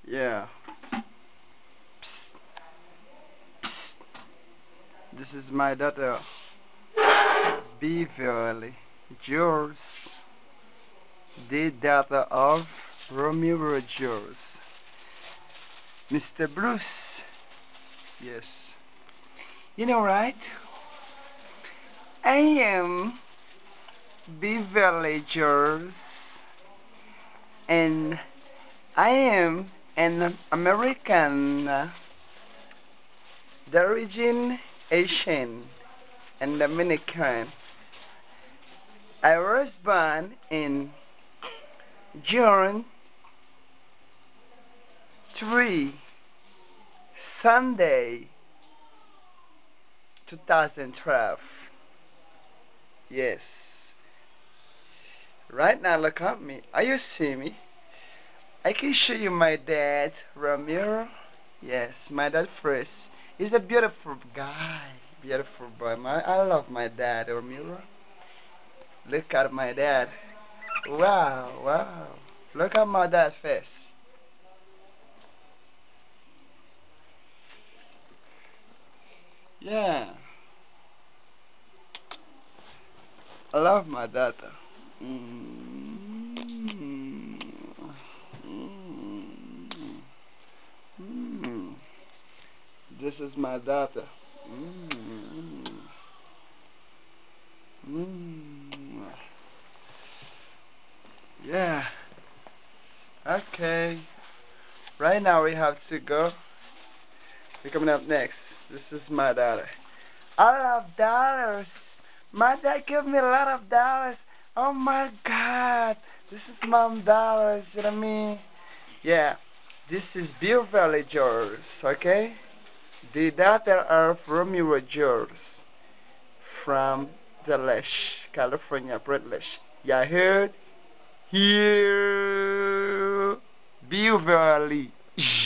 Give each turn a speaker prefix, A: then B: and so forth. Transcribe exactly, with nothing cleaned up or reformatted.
A: Yeah. This is my daughter, Beverly George, the daughter of Romeo Rogers. mister Bruce. Yes. You know, right? I am Beverly George, and I am an American, uh, the origin Asian and Dominican. I was born in June third, Sunday, twenty twelve. Yes. Right now, look at me. Are you see me? I can show you my dad, Ramiro. Yes, my dad first. He's a beautiful guy, beautiful boy. My, I love my dad, Ramiro. Look at my dad. Wow, wow. Look at my dad's face. Yeah. I love my daughter. Mm. Mm. Mm. This is my daughter. Mm. Mm. Yeah. Okay. Right now we have to go. We're coming up next. This is my daughter. I love dollars. My dad gave me a lot of dollars. Oh my God. This is mom dollars. You know what I mean? Yeah. This is Beverly George. Okay? The daughter of Romeo George from the Lesh, California, British. You heard? Here, Beverly.